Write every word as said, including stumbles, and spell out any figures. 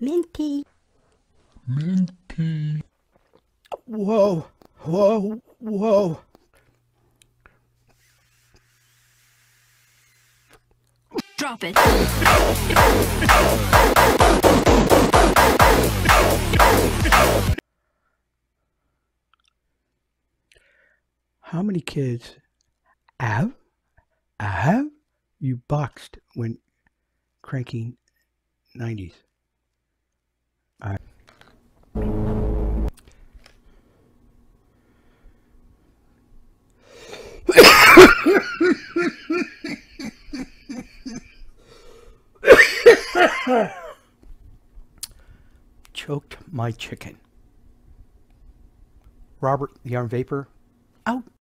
Minty. Minty. Whoa, whoa, whoa. Drop it. How many kids have, have you boxed when cranking nineties? I choked my chicken. Robert the Arm Vapor, out.